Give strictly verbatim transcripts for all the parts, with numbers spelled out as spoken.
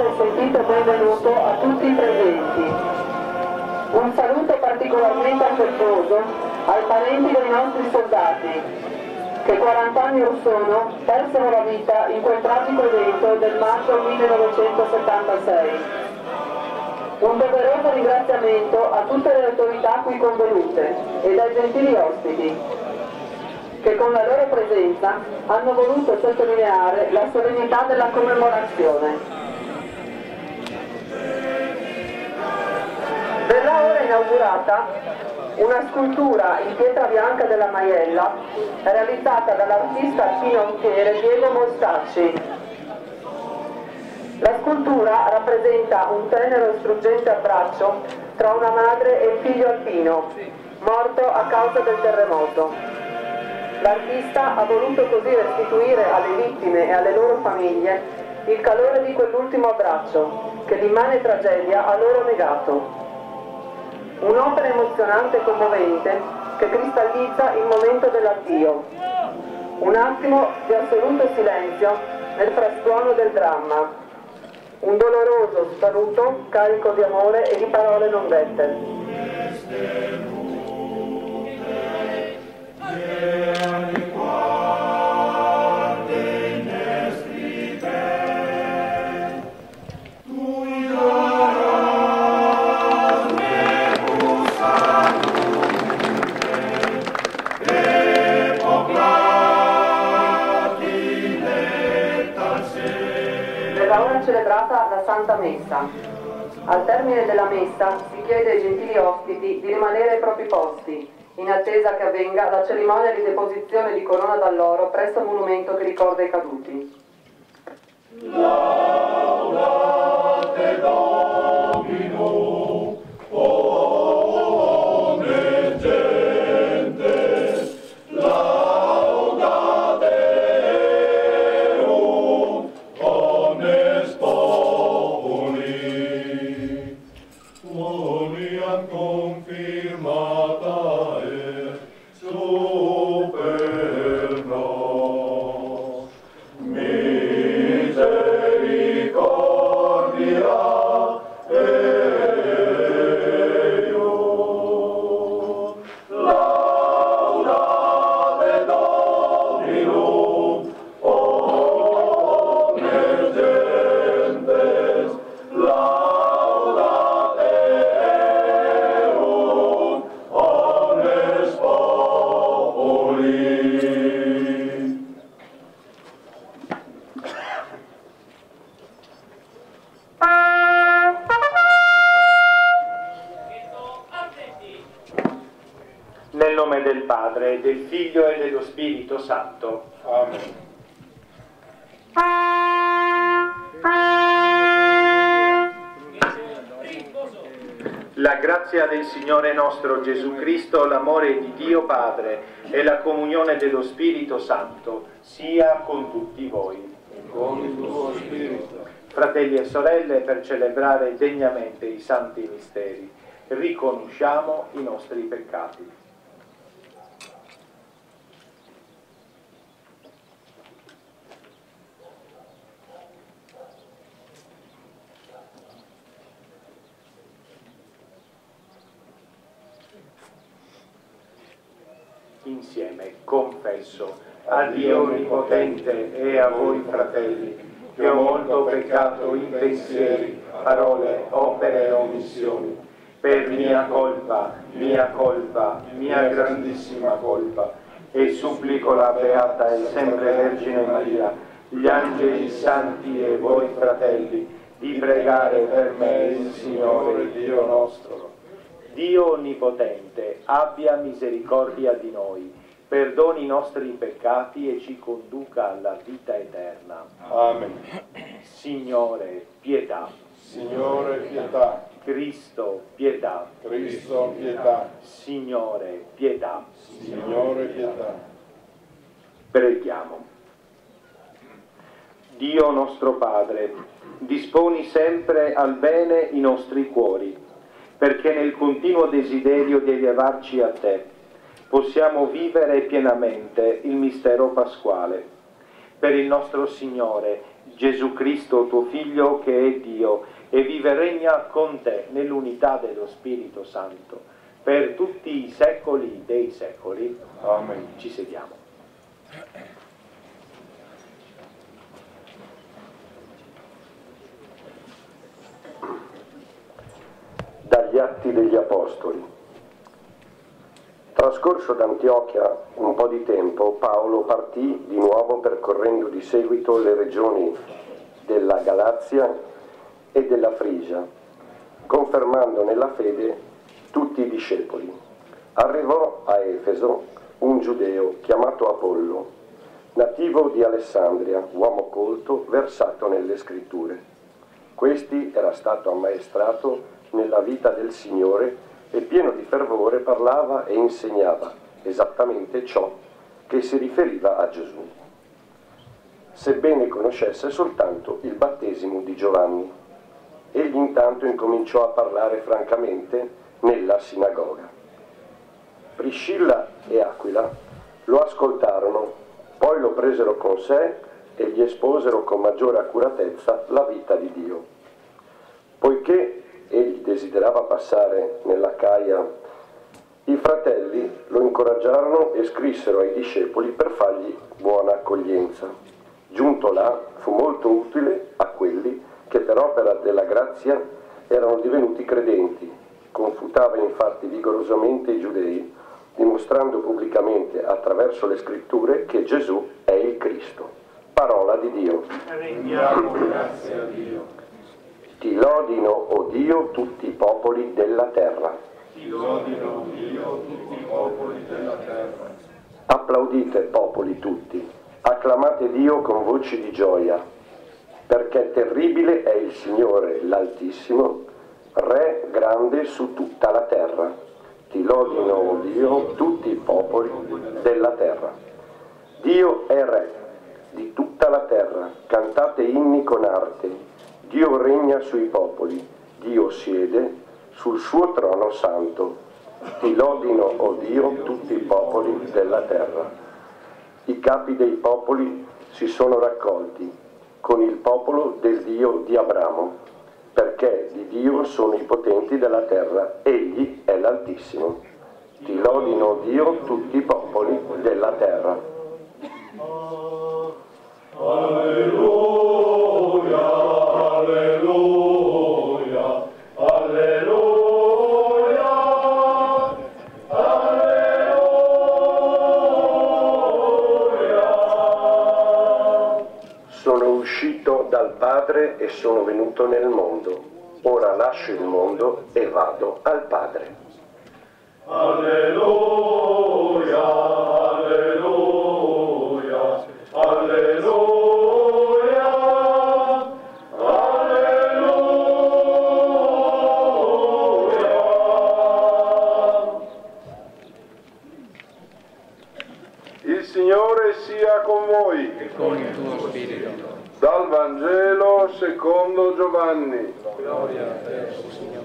cordiale e sentito benvenuto a tutti i presenti. Un saluto particolarmente affettuoso ai parenti dei nostri soldati, che quaranta anni or sono persero la vita in quel tragico evento del marzo millenovecentosettantasei. Un doveroso ringraziamento a tutte le autorità qui convenute e ai gentili ospiti, che con la loro presenza hanno voluto sottolineare la solennità della commemorazione. Verrà ora inaugurata una scultura in pietra bianca della Maiella, realizzata dall'artista pinocchiere Diego Mostacci. La scultura rappresenta un tenero e struggente abbraccio tra una madre e il figlio alpino, morto a causa del terremoto. L'artista ha voluto così restituire alle vittime e alle loro famiglie il calore di quell'ultimo abbraccio che l'immane tragedia ha loro negato. Un'opera emozionante e commovente che cristallizza il momento dell'addio. Un attimo di assoluto silenzio nel frastuono del dramma. Un doloroso saluto carico di amore e di parole non dette. Verrà ora celebrata la Santa Messa. Al termine della Messa si chiede ai gentili ospiti di rimanere ai propri posti, in attesa che avvenga la cerimonia di deposizione di corona d'alloro presso il monumento che ricorda i caduti. Laudate Domino, omnes gentes, laudate eum, omnes populi, quoniam confirmata est super nos. Misericordia eius, laudate Dominum, omnes gentes, laudate eum, omnes populi. Nel nome del Padre, del Figlio e dello Spirito Santo. Amen. La grazia del Signore nostro Gesù Cristo, l'amore di Dio Padre e la comunione dello Spirito Santo sia con tutti voi. Con il tuo spirito. Fratelli e sorelle, per celebrare degnamente i santi misteri, riconosciamo i nostri peccati. Insieme confesso a Dio Onnipotente e a voi fratelli che ho molto peccato in pensieri, parole, opere e omissioni, per mia colpa, mia colpa, mia grandissima colpa, e supplico la Beata e sempre Vergine Maria, gli angeli santi e voi fratelli, di pregare per me il Signore Dio nostro. Dio Onnipotente, abbia misericordia di noi, perdoni i nostri peccati e ci conduca alla vita eterna. Amen. Signore, pietà. Signore, pietà. Cristo, pietà. Cristo, pietà. Signore, pietà. Signore, pietà. Preghiamo. Dio nostro Padre, disponi sempre al bene i nostri cuori, perché nel continuo desiderio di elevarci a Te possiamo vivere pienamente il mistero pasquale. Per il nostro Signore, Gesù Cristo, tuo Figlio, che è Dio, e vive e regna con te nell'unità dello Spirito Santo, per tutti i secoli dei secoli. Amen. Ci sediamo. Dagli Atti degli Apostoli. Trascorso da Antiochia un po' di tempo, Paolo partì di nuovo percorrendo di seguito le regioni della Galazia e della Frigia, confermando nella fede tutti i discepoli. Arrivò a Efeso un giudeo chiamato Apollo, nativo di Alessandria, uomo colto, versato nelle scritture. Questi era stato ammaestrato nella vita del Signore e pieno di fervore parlava e insegnava esattamente ciò che si riferiva a Gesù, sebbene conoscesse soltanto il battesimo di Giovanni. Egli intanto incominciò a parlare francamente nella sinagoga. Priscilla e Aquila lo ascoltarono, poi lo presero con sé e gli esposero con maggiore accuratezza la vita di Dio. Poiché egli desiderava passare nell'Acaia, i fratelli lo incoraggiarono e scrissero ai discepoli per fargli buona accoglienza. Giunto là, fu molto utile a quelli che per opera della grazia erano divenuti credenti. Confutava infatti vigorosamente i giudei, dimostrando pubblicamente attraverso le scritture che Gesù è il Cristo. Parola di Dio. Rendiamo grazie a Dio. Ti lodino, o Dio, tutti i popoli della terra. Ti lodino, Dio, tutti i popoli della terra. Applaudite, popoli tutti, acclamate Dio con voci di gioia, perché terribile è il Signore, l'Altissimo, Re grande su tutta la terra. Ti lodino, o Dio, tutti i popoli della terra. Dio è Re di tutta la terra, cantate inni con arte. Dio regna sui popoli, Dio siede sul suo trono santo. Ti lodino, o Dio, tutti i popoli della terra. I capi dei popoli si sono raccolti con il popolo del Dio di Abramo, perché di Dio sono i potenti della terra, egli è l'Altissimo. Ti lodino, o Dio, tutti i popoli della terra. Alleluia. Alleluia, alleluia, alleluia. Sono uscito dal Padre e sono venuto nel mondo. Ora lascio il mondo e vado al Padre. Alleluia, alleluia, alleluia. Il Signore sia con voi. E con il tuo spirito. Dal Vangelo secondo Giovanni. Gloria a te, Signore.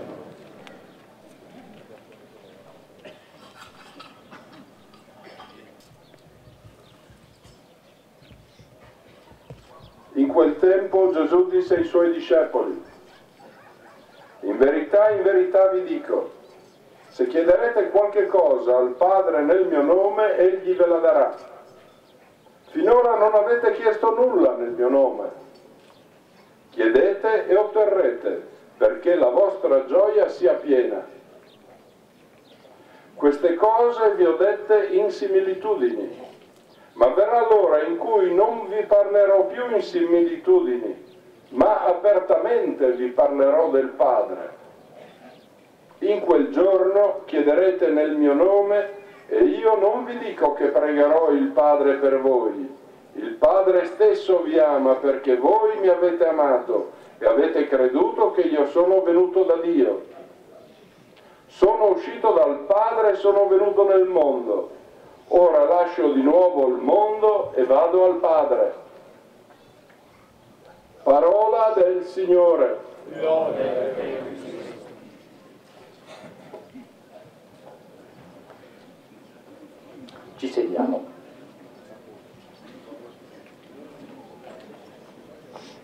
In quel tempo Gesù disse ai suoi discepoli: in verità, in verità vi dico, se chiederete qualche cosa al Padre nel mio nome, egli ve la darà. Finora non avete chiesto nulla nel mio nome. Chiedete e otterrete, perché la vostra gioia sia piena. Queste cose vi ho dette in similitudini, ma verrà l'ora in cui non vi parlerò più in similitudini, ma apertamente vi parlerò del Padre. In quel giorno chiederete nel mio nome e io non vi dico che pregherò il Padre per voi. Il Padre stesso vi ama perché voi mi avete amato e avete creduto che io sono venuto da Dio. Sono uscito dal Padre e sono venuto nel mondo. Ora lascio di nuovo il mondo e vado al Padre. Parola del Signore. Ci sediamo.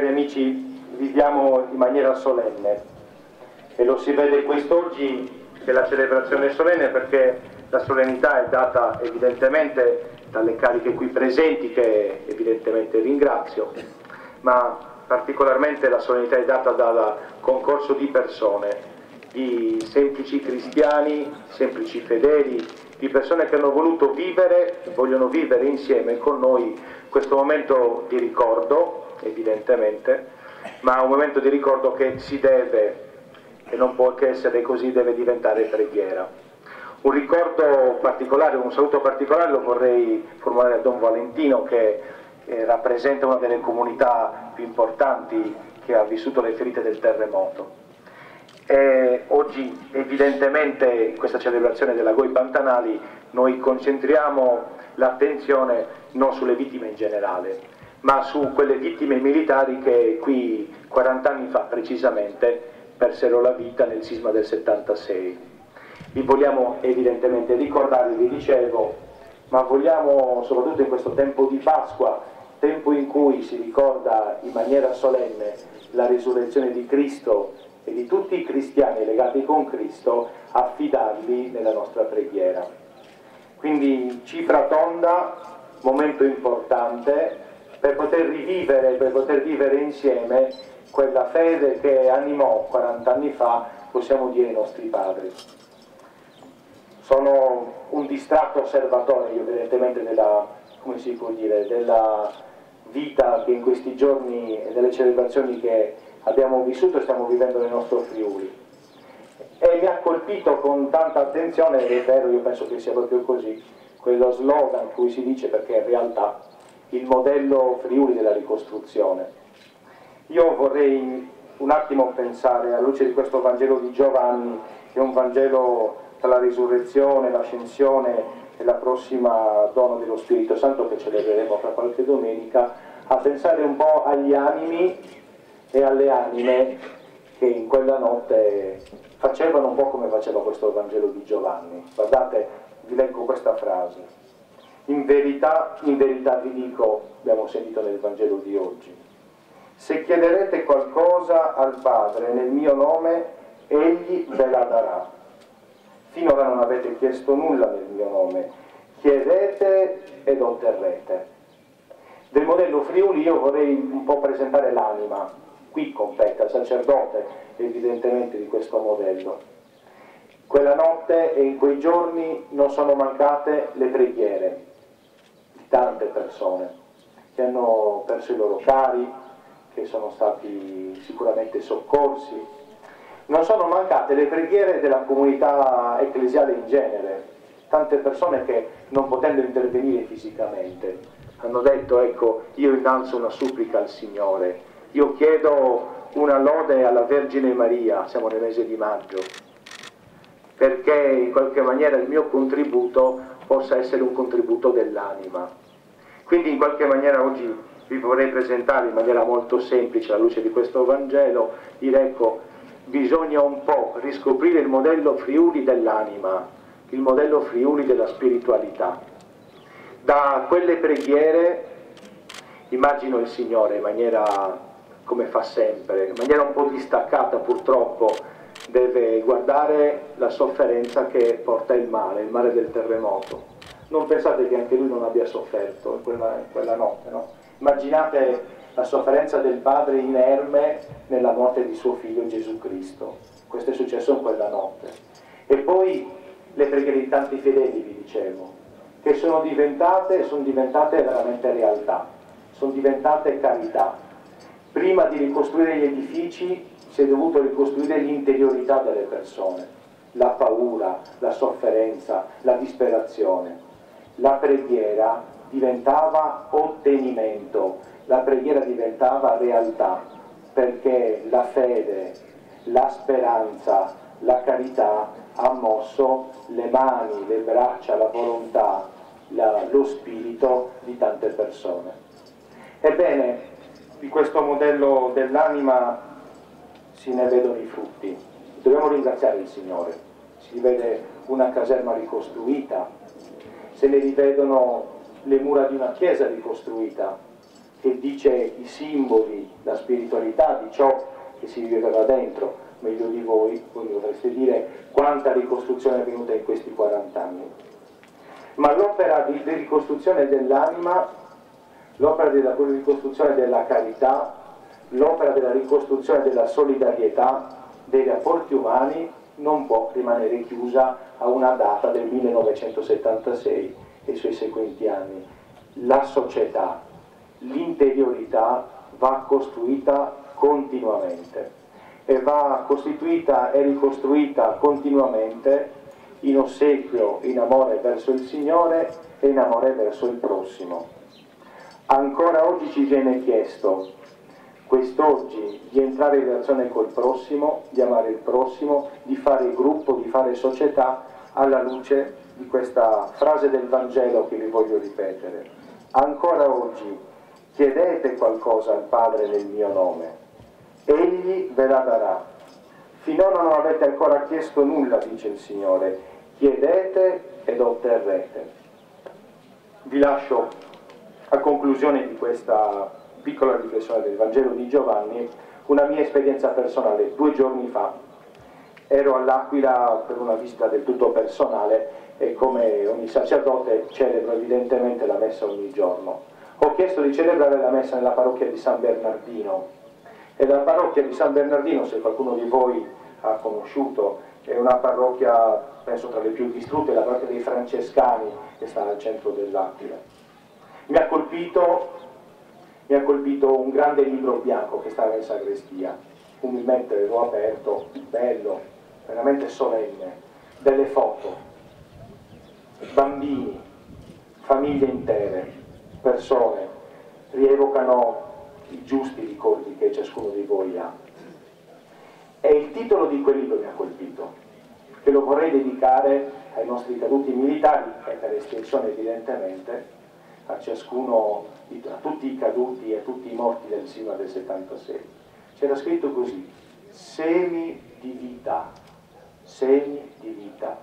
cari amici, viviamo in maniera solenne e lo si vede quest'oggi che la celebrazione è solenne perché la solennità è data evidentemente dalle cariche qui presenti, che evidentemente ringrazio, ma particolarmente la solennità è data dal concorso di persone, di semplici cristiani, semplici fedeli, di persone che hanno voluto vivere, vogliono vivere insieme con noi questo momento di ricordo, evidentemente, ma un momento di ricordo che si deve, e non può che essere così, deve diventare preghiera. Un ricordo particolare, un saluto particolare lo vorrei formulare a Don Valentino, che eh, rappresenta una delle comunità più importanti che ha vissuto le ferite del terremoto. E oggi evidentemente in questa celebrazione della Goi Pantanali noi concentriamo l'attenzione non sulle vittime in generale, ma su quelle vittime militari che qui quaranta anni fa precisamente persero la vita nel sisma del settantasei. Vi vogliamo evidentemente ricordare, vi dicevo, ma vogliamo soprattutto in questo tempo di Pasqua, tempo in cui si ricorda in maniera solenne la risurrezione di Cristo e di tutti i cristiani legati con Cristo, affidarli nella nostra preghiera. Quindi cifra tonda, momento importante per poter rivivere, per poter vivere insieme quella fede che animò quaranta anni fa, possiamo dire, i nostri padri. Sono un distratto osservatore, io evidentemente, della, come si può dire, della vita che in questi giorni e delle celebrazioni che abbiamo vissuto e stiamo vivendo nel nostro Friuli. E mi ha colpito con tanta attenzione, ed è vero, io penso che sia proprio così, quello slogan cui si dice, perché in realtà il modello Friuli della ricostruzione. Io vorrei un attimo pensare, alla luce di questo Vangelo di Giovanni, che è un Vangelo tra la risurrezione, l'ascensione e la prossima dono dello Spirito Santo che celebreremo fra qualche domenica, a pensare un po' agli animi e alle anime che in quella notte facevano un po' come faceva questo Vangelo di Giovanni. Guardate, vi leggo questa frase. In verità, in verità vi dico, abbiamo sentito nel Vangelo di oggi, se chiederete qualcosa al Padre nel mio nome, Egli ve la darà. Finora non avete chiesto nulla nel mio nome, chiedete ed otterrete. Del modello Friuli io vorrei un po' presentare l'anima. Qui compete al sacerdote evidentemente di questo modello. Quella notte e in quei giorni non sono mancate le preghiere di tante persone che hanno perso i loro cari, che sono stati sicuramente soccorsi. Non sono mancate le preghiere della comunità ecclesiale in genere, tante persone che non potendo intervenire fisicamente hanno detto: ecco, io innalzo una supplica al Signore, io chiedo una lode alla Vergine Maria, siamo nel mese di maggio, perché in qualche maniera il mio contributo possa essere un contributo dell'anima. Quindi in qualche maniera oggi vi vorrei presentare in maniera molto semplice, alla luce di questo Vangelo, dire ecco, bisogna un po' riscoprire il modello Friuli dell'anima, il modello Friuli della spiritualità. Da quelle preghiere immagino il Signore in maniera, come fa sempre, in maniera un po' distaccata purtroppo, deve guardare la sofferenza che porta il mare, il mare del terremoto. Non pensate che anche lui non abbia sofferto in quella, in quella notte, no? Immaginate la sofferenza del padre inerme nella morte di suo figlio Gesù Cristo. Questo è successo in quella notte. E poi le preghiere di tanti fedeli, vi dicevo, che sono diventate, sono diventate veramente realtà, sono diventate carità. Prima di ricostruire gli edifici si è dovuto ricostruire l'interiorità delle persone, la paura, la sofferenza, la disperazione. La preghiera diventava ottenimento, la preghiera diventava realtà, perché la fede, la speranza, la carità ha mosso le mani, le braccia, la volontà, la, lo spirito di tante persone. Ebbene, di questo modello dell'anima si ne vedono i frutti. Dobbiamo ringraziare il Signore. Si vede una caserma ricostruita, se ne rivedono le mura di una chiesa ricostruita, che dice i simboli, la spiritualità di ciò che si vive là dentro, meglio di voi, voi dovreste dire quanta ricostruzione è avvenuta in questi quaranta anni. Ma l'opera di, di ricostruzione dell'anima, l'opera della ricostruzione della carità, l'opera della ricostruzione della solidarietà, dei rapporti umani, non può rimanere chiusa a una data del millenovecentosettantasei e i suoi seguenti anni. La società, l'interiorità va costruita continuamente e va costituita e ricostruita continuamente in ossequio, in amore verso il Signore e in amore verso il prossimo. Ancora oggi ci viene chiesto, quest'oggi, di entrare in relazione col prossimo, di amare il prossimo, di fare gruppo, di fare società, alla luce di questa frase del Vangelo che vi voglio ripetere. Ancora oggi chiedete qualcosa al Padre nel mio nome, Egli ve la darà. Finora non avete ancora chiesto nulla, dice il Signore, chiedete ed otterrete. Vi lascio a conclusione di questa piccola riflessione del Vangelo di Giovanni una mia esperienza personale. Due giorni fa ero all'Aquila per una visita del tutto personale e come ogni sacerdote celebro evidentemente la messa ogni giorno. Ho chiesto di celebrare la messa nella parrocchia di San Bernardino e la parrocchia di San Bernardino, se qualcuno di voi ha conosciuto, è una parrocchia, penso tra le più distrutte, la parrocchia dei Francescani che sta al centro dell'Aquila. Mi ha colpito, mi ha colpito un grande libro bianco che stava in sagrestia, umilmente l'ho aperto, bello, veramente solenne, delle foto, bambini, famiglie intere, persone, rievocano i giusti ricordi che ciascuno di voi ha. E il titolo di quel libro mi ha colpito, che lo vorrei dedicare ai nostri caduti militari e per estensione evidentemente a ciascuno, a tutti i caduti e a tutti i morti del sisma del settantasei. C'era scritto così: semi di vita, semi di vita.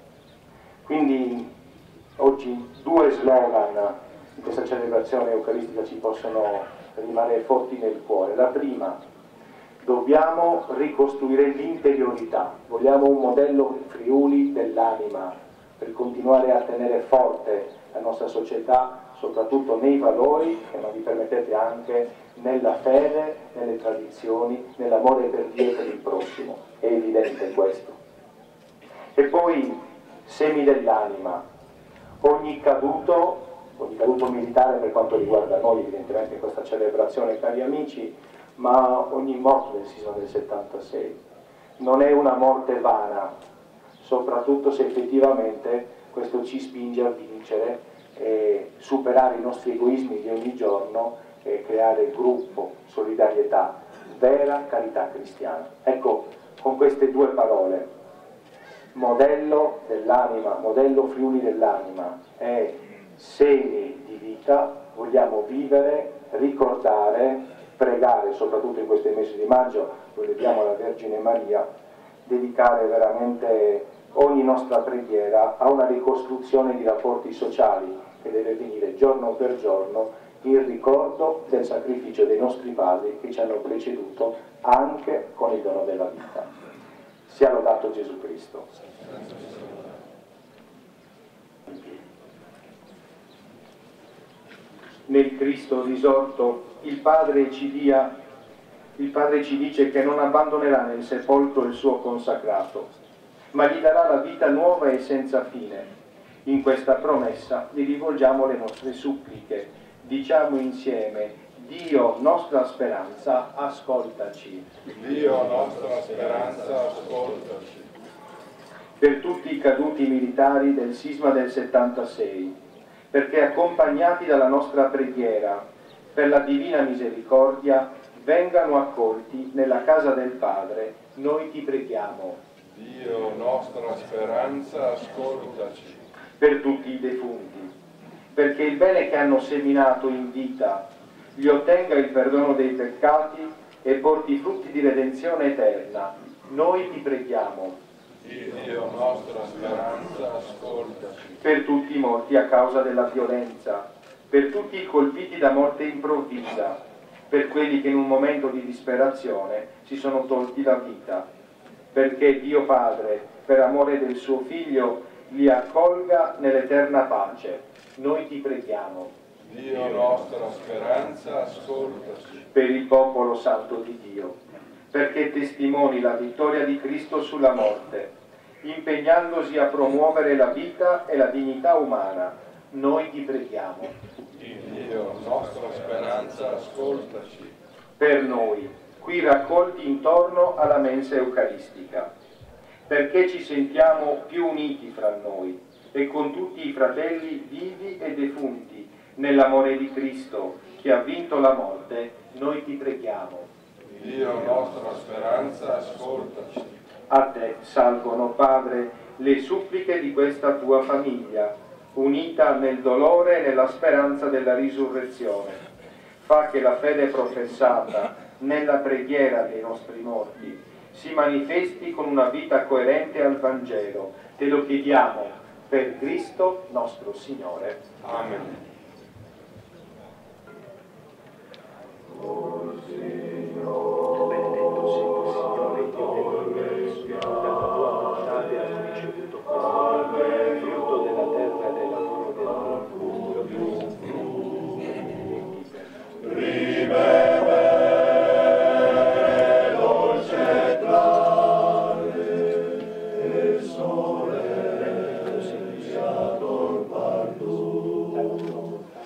Quindi oggi due slogan in questa celebrazione eucaristica ci possono rimanere forti nel cuore. La prima, dobbiamo ricostruire l'interiorità, vogliamo un modello Friuli dell'anima per continuare a tenere forte la nostra società, soprattutto nei valori, e ma vi permettete anche nella fede, nelle tradizioni, nell'amore per Dio e per il prossimo. È evidente questo. E poi semi dell'anima. Ogni caduto, ogni caduto militare per quanto riguarda noi, evidentemente in questa celebrazione, cari amici, ma ogni morto del sisma del settantasei non è una morte vana, soprattutto se effettivamente questo ci spinge a vincere e superare i nostri egoismi di ogni giorno e creare gruppo, solidarietà, vera carità cristiana. Ecco, con queste due parole, modello dell'anima, modello Friuli dell'anima e semi di vita, vogliamo vivere, ricordare, pregare, soprattutto in questi mesi di maggio, lo dedichiamo alla Vergine Maria, dedicare veramente ogni nostra preghiera a una ricostruzione di rapporti sociali che deve venire giorno per giorno in ricordo del sacrificio dei nostri padri che ci hanno preceduto anche con il dono della vita. Sia lodato Gesù Cristo. Nel Cristo risorto il Padre ci dia, il Padre ci dice che non abbandonerà nel sepolcro il suo consacrato, ma gli darà la vita nuova e senza fine. In questa promessa gli rivolgiamo le nostre suppliche. Diciamo insieme: Dio nostra speranza, ascoltaci. Dio nostra speranza, ascoltaci. Per tutti i caduti militari del sisma del settantasei, perché accompagnati dalla nostra preghiera, per la divina misericordia, vengano accolti nella casa del Padre, noi ti preghiamo. Dio nostra speranza, ascoltaci. Per tutti i defunti, perché il bene che hanno seminato in vita gli ottenga il perdono dei peccati e porti frutti di redenzione eterna, noi ti preghiamo. Dio nostra speranza, ascoltaci. Per tutti i morti a causa della violenza, per tutti i colpiti da morte improvvisa, per quelli che in un momento di disperazione si sono tolti la vita, perché Dio Padre, per amore del suo Figlio, li accolga nell'eterna pace. Noi ti preghiamo. Dio nostra speranza, ascoltaci. Per il popolo santo di Dio, perché testimoni la vittoria di Cristo sulla morte, impegnandosi a promuovere la vita e la dignità umana, noi ti preghiamo. Dio nostra speranza, ascoltaci. Per noi, qui raccolti intorno alla mensa eucaristica, perché ci sentiamo più uniti fra noi e con tutti i fratelli vivi e defunti nell'amore di Cristo che ha vinto la morte, noi ti preghiamo. Dio nostra speranza, ascoltaci. A te salgono, Padre, le suppliche di questa tua famiglia, unita nel dolore e nella speranza della risurrezione. Fa che la fede professata nella preghiera dei nostri morti si manifesti con una vita coerente al Vangelo. Te lo chiediamo per Cristo nostro Signore. Amen. Oh Signore, benedetto sia il Signore, Dio dell'universo, dalla tua volontà abbiamo ricevuto questo frutto della terra e del lavoro del nostro dolce clare, il sole si adorpartu, dalla tua volontà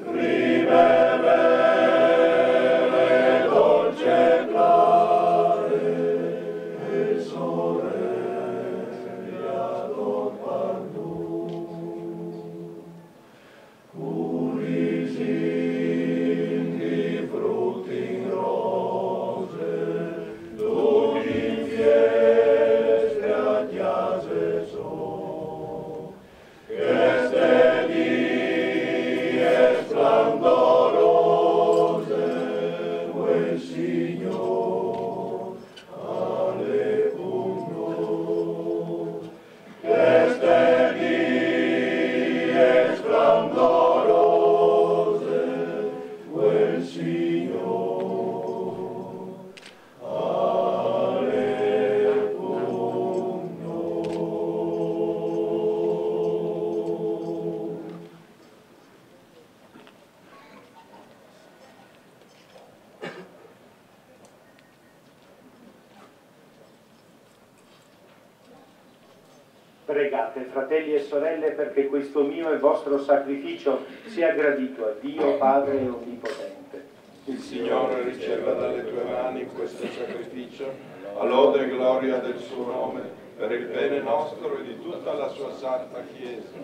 Pregate, fratelli e sorelle, perché questo mio e vostro sacrificio sia gradito a Dio Padre Onnipotente. Il Signore riceva dalle tue mani questo sacrificio, a lode e gloria del suo nome, per il bene nostro e di tutta la sua santa Chiesa.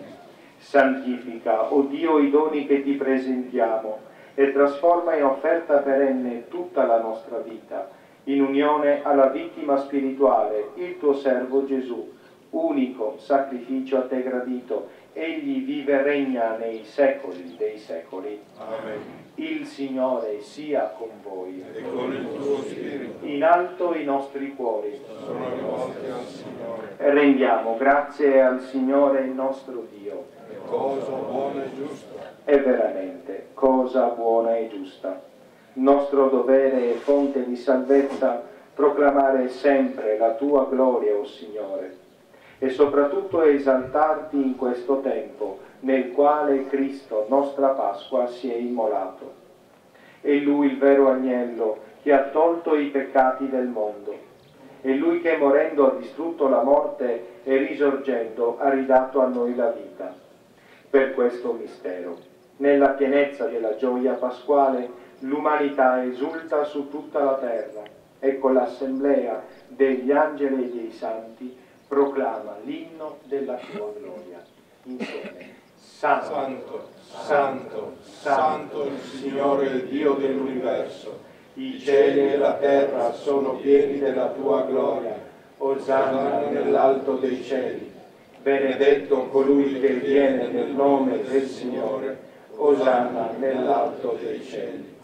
Santifica, o Dio, i doni che ti presentiamo e trasforma in offerta perenne tutta la nostra vita, in unione alla vittima spirituale, il tuo servo Gesù, unico sacrificio a te gradito. Egli vive e regna nei secoli dei secoli. Amen. Il Signore sia con voi. E con il tuo spirito. In alto i nostri cuori. Sono rivolti al Signore. E rendiamo grazie al Signore il nostro Dio. È cosa buona e giusta. È veramente cosa buona e giusta. Nostro dovere e fonte di salvezza proclamare sempre la tua gloria, o Signore, e soprattutto esaltarti in questo tempo nel quale Cristo, nostra Pasqua, si è immolato. È Lui il vero agnello che ha tolto i peccati del mondo. È Lui che, morendo, ha distrutto la morte e risorgendo ha ridato a noi la vita. Per questo mistero, nella pienezza della gioia pasquale, l'umanità esulta su tutta la terra e con l'assemblea degli angeli e dei santi proclama l'inno della tua gloria. Insieme. Santo, Santo, santo, santo il Signore Dio dell'universo. I cieli e la terra sono pieni della tua gloria. Osanna nell'alto dei cieli. Benedetto colui che viene nel nome del Signore. Osanna nell'alto dei cieli.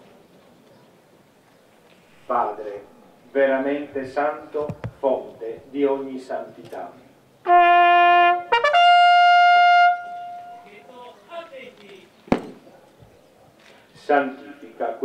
Padre, veramente santo, fonte di ogni santità.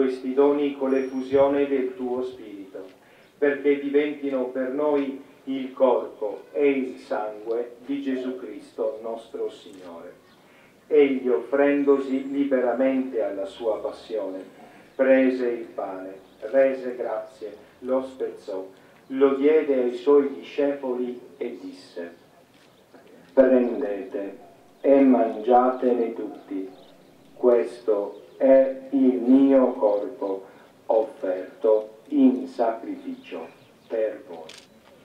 questi doni con l'effusione del tuo Spirito, perché diventino per noi il corpo e il sangue di Gesù Cristo nostro Signore. Egli, offrendosi liberamente alla sua passione, prese il pane, rese grazie, lo spezzò, lo diede ai suoi discepoli e disse: prendete e mangiatene tutti, questo è il mio corpo offerto in sacrificio per voi.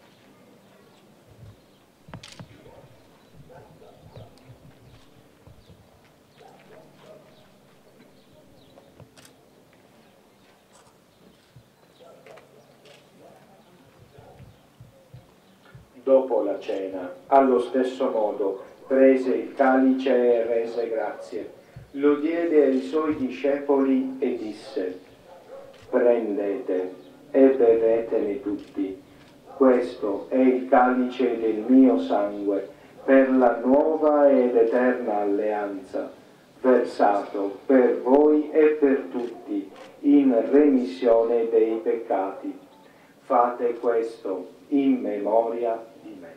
Dopo la cena, allo stesso modo, prese il calice e rese grazie, lo diede ai suoi discepoli e disse: prendete e bevetene tutti, questo è il calice del mio sangue, per la nuova ed eterna alleanza, versato per voi e per tutti in remissione dei peccati. Fate questo in memoria di me.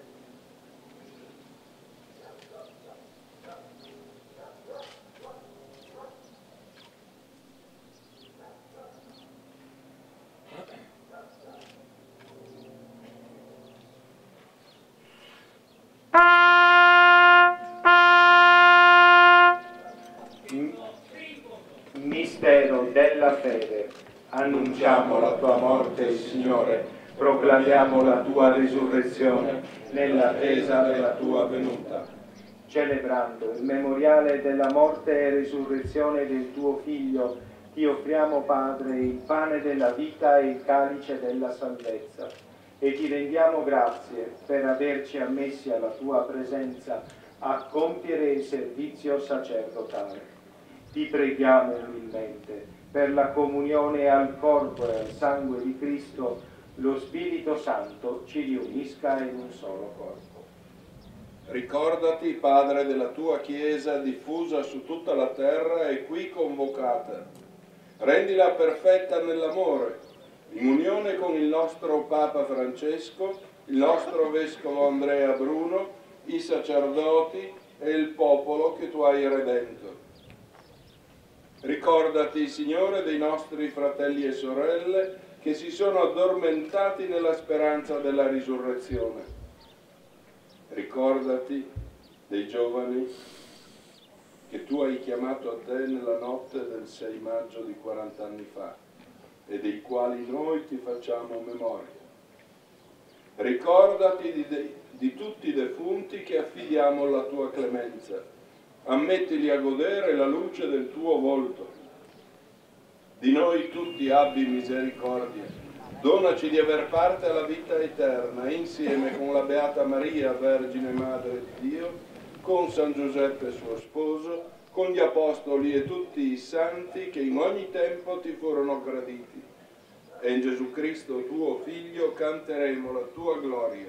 Mistero della fede. Annunciamo la tua morte, Signore, proclamiamo la tua risurrezione nell'attesa della tua venuta. Celebrando il memoriale della morte e risurrezione del tuo Figlio, ti offriamo, Padre, il pane della vita e il calice della salvezza, e ti rendiamo grazie per averci ammessi alla tua presenza a compiere il servizio sacerdotale. Ti preghiamo umilmente per la comunione al corpo e al sangue di Cristo, lo Spirito Santo ci riunisca in un solo corpo. Ricordati, Padre, della tua Chiesa diffusa su tutta la terra e qui convocata. Rendila perfetta nell'amore, in unione con il nostro Papa Francesco, il nostro Vescovo Andrea Bruno, i sacerdoti e il popolo che tu hai redento. Ricordati, Signore, dei nostri fratelli e sorelle che si sono addormentati nella speranza della risurrezione. Ricordati dei giovani che tu hai chiamato a te nella notte del sei maggio di quaranta anni fa e dei quali noi ti facciamo memoria. Ricordati di, de, di tutti i defunti che affidiamo alla tua clemenza. Ammettili a godere la luce del tuo volto. Di noi tutti abbi misericordia. Donaci di aver parte alla vita eterna, insieme con la Beata Maria, Vergine Madre di Dio, con San Giuseppe suo sposo, con gli Apostoli e tutti i santi che in ogni tempo ti furono graditi. E in Gesù Cristo, tuo Figlio, canteremo la tua gloria.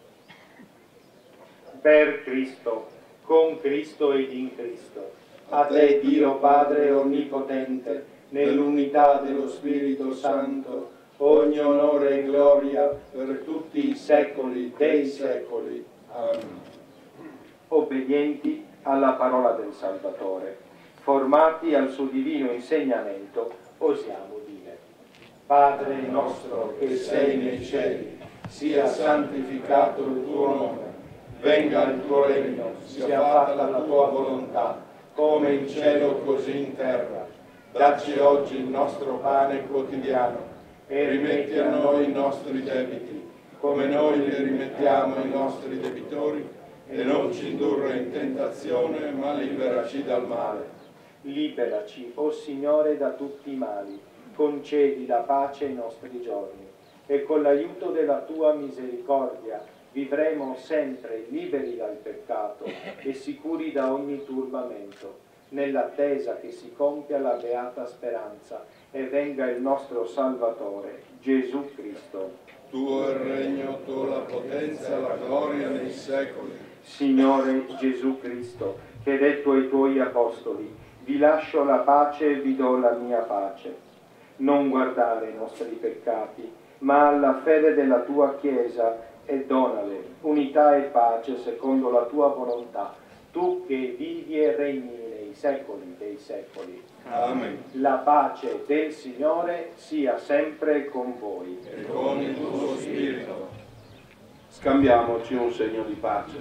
Per Cristo, con Cristo ed in Cristo, a te Dio Padre Onnipotente, nell'unità dello Spirito Santo, ogni onore e gloria per tutti i secoli dei secoli. Amen. Obbedienti alla parola del Salvatore, formati al suo divino insegnamento, osiamo dire: Padre nostro che sei nei cieli, sia santificato il tuo nome, venga il tuo regno, sia fatta la tua volontà, come in cielo così in terra. Dacci oggi il nostro pane quotidiano e rimetti a noi i nostri debiti, come noi li rimettiamo ai nostri debitori, e non ci indurre in tentazione, ma liberaci dal male. Liberaci, o Signore, da tutti i mali, concedi la pace ai nostri giorni, e con l'aiuto della tua misericordia vivremo sempre liberi dal peccato e sicuri da ogni turbamento, nell'attesa che si compia la beata speranza e venga il nostro Salvatore, Gesù Cristo. Tuo è il regno, tua la potenza e la gloria nei secoli. Signore Gesù Cristo, che hai detto ai tuoi apostoli: vi lascio la pace e vi do la mia pace. non guardare i nostri peccati, ma alla fede della tua Chiesa e donale unità e pace secondo la tua volontà, tu che vivi e regni nei secoli dei secoli. Amen. La pace del Signore sia sempre con voi. E con il tuo spirito. Scambiamoci un segno di pace.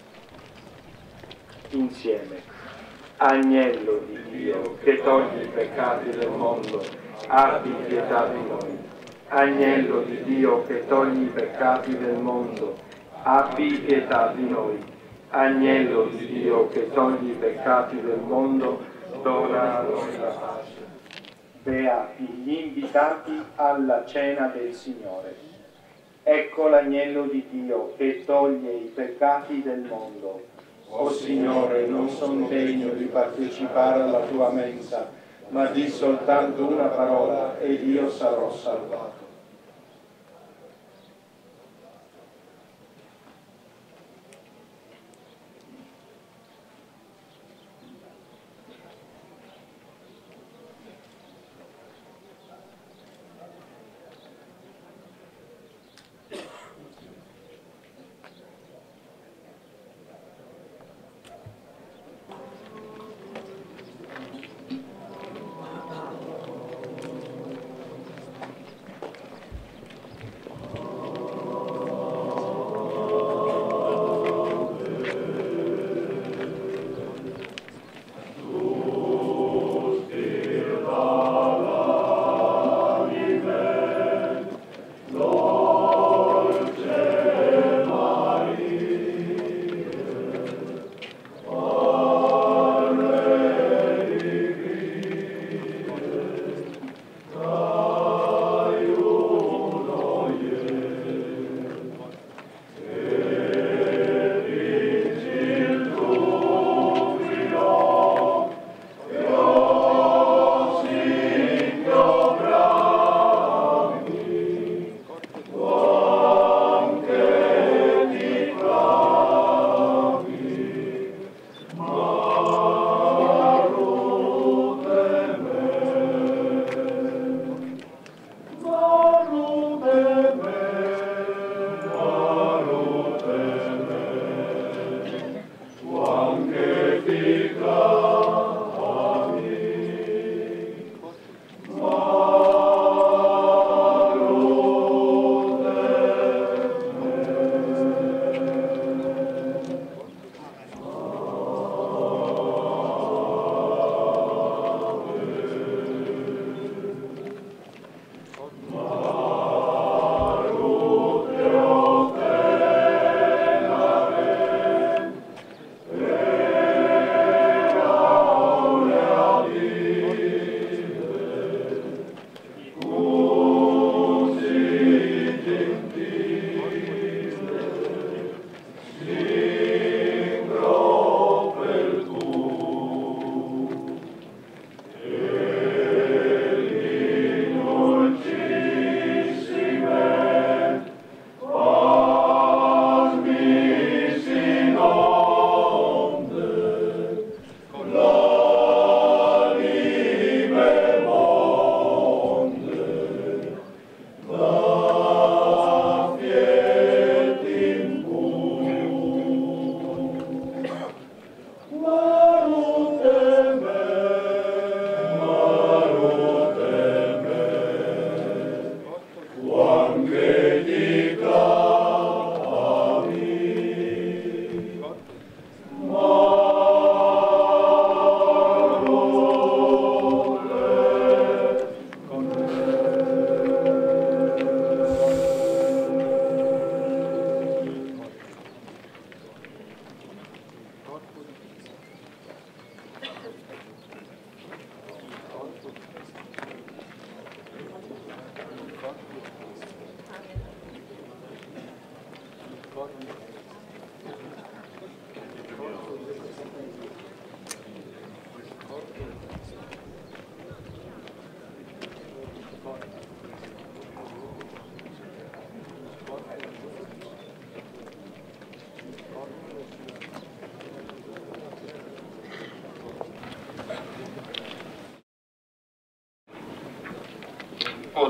Insieme. Agnello di Dio che togli i peccati del mondo, abbi pietà di noi. Agnello di Dio che togli i peccati del mondo, abbi pietà di noi. Agnello di Dio che togli i peccati del mondo, dona a noi la pace. Beati gli invitati alla cena del Signore. Ecco l'agnello di Dio che toglie i peccati del mondo. O Signore, non sono degno di partecipare alla tua mensa, ma di soltanto una parola ed io sarò salvato.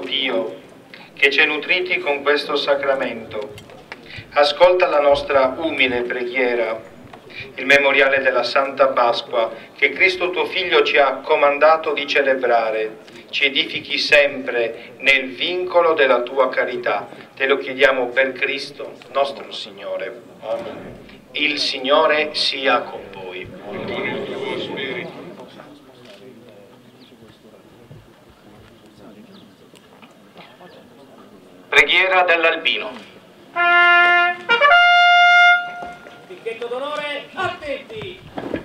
Dio, che ci hai nutriti con questo sacramento, ascolta la nostra umile preghiera, il memoriale della Santa Pasqua che Cristo tuo Figlio ci ha comandato di celebrare. Ci edifichi sempre nel vincolo della tua carità. Te lo chiediamo per Cristo nostro Signore. Amen. Il Signore sia con voi. Preghiera dell'Alpino. Picchetto d'onore, attenti!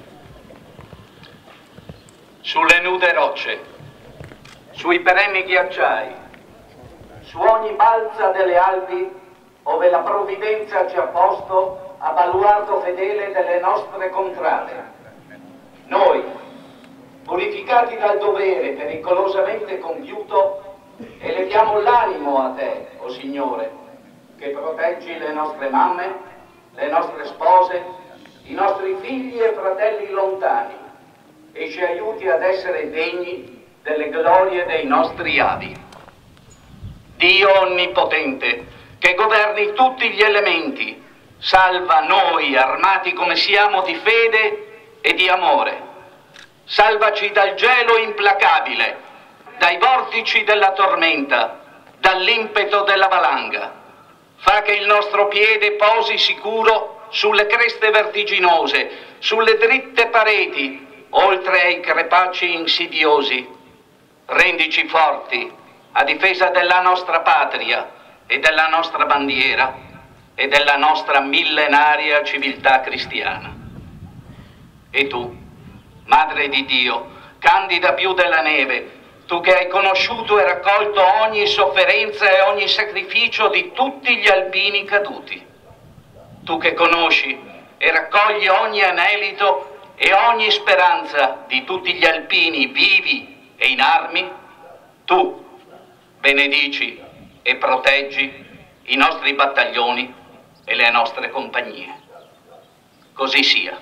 Sulle nude rocce, sui perenni ghiacciai, su ogni balza delle Alpi, ove la provvidenza ci ha posto a baluardo fedele delle nostre contrade. Noi, purificati dal dovere pericolosamente compiuto, eleviamo l'animo a te, o Signore, che proteggi le nostre mamme, le nostre spose, i nostri figli e fratelli lontani e ci aiuti ad essere degni delle glorie dei nostri avi. Dio onnipotente, che governi tutti gli elementi, salva noi armati come siamo di fede e di amore. Salvaci dal gelo implacabile, dai vortici della tormenta, dall'impeto della valanga. Fa che il nostro piede posi sicuro sulle creste vertiginose, sulle dritte pareti, oltre ai crepacci insidiosi. Rendici forti a difesa della nostra patria e della nostra bandiera e della nostra millenaria civiltà cristiana. E tu, Madre di Dio, candida più della neve, tu che hai conosciuto e raccolto ogni sofferenza e ogni sacrificio di tutti gli alpini caduti, tu che conosci e raccogli ogni anelito e ogni speranza di tutti gli alpini vivi e in armi, tu benedici e proteggi i nostri battaglioni e le nostre compagnie. Così sia.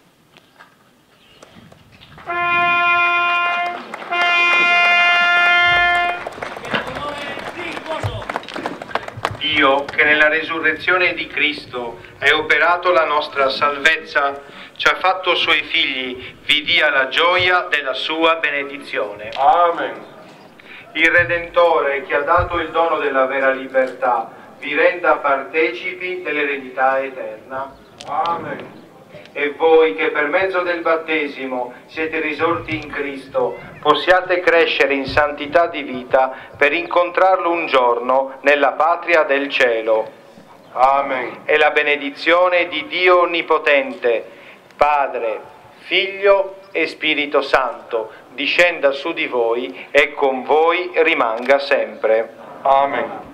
Dio, che nella resurrezione di Cristo hai operato la nostra salvezza, ci ha fatto suoi figli, vi dia la gioia della sua benedizione. Amen. Il Redentore, che ha dato il dono della vera libertà, vi renda partecipi dell'eredità eterna. Amen. E voi che per mezzo del battesimo siete risorti in Cristo, possiate crescere in santità di vita per incontrarlo un giorno nella patria del cielo. Amen. E la benedizione di Dio Onnipotente, Padre, Figlio e Spirito Santo, discenda su di voi e con voi rimanga sempre. Amen.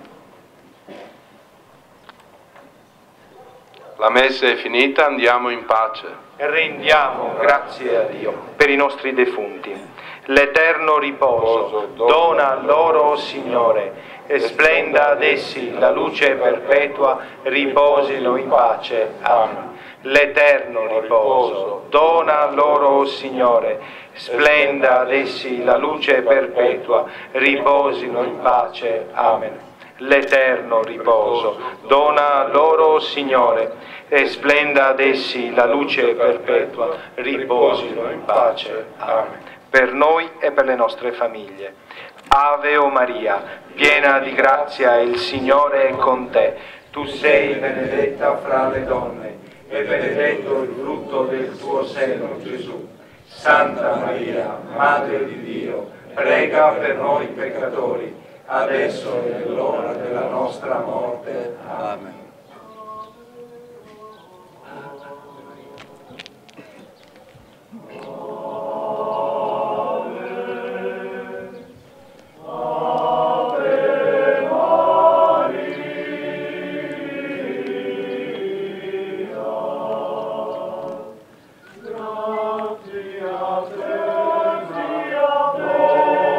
La messa è finita, andiamo in pace. Rendiamo grazie a Dio per i nostri defunti. L'eterno riposo dona loro, o Signore, e splenda ad essi la luce perpetua, riposino in pace. Amen. L'eterno riposo dona loro, o Signore, splenda ad essi la luce perpetua, riposino in pace. Amen. L'eterno riposo dona loro, o Signore, e splenda ad essi la luce perpetua, riposino in pace. Amen. Per noi e per le nostre famiglie. Ave o Maria, piena di grazia, il Signore è con te. Tu sei benedetta fra le donne e benedetto il frutto del tuo seno, Gesù. Santa Maria, Madre di Dio, prega per noi peccatori, adesso e nell'ora della nostra morte. Amen.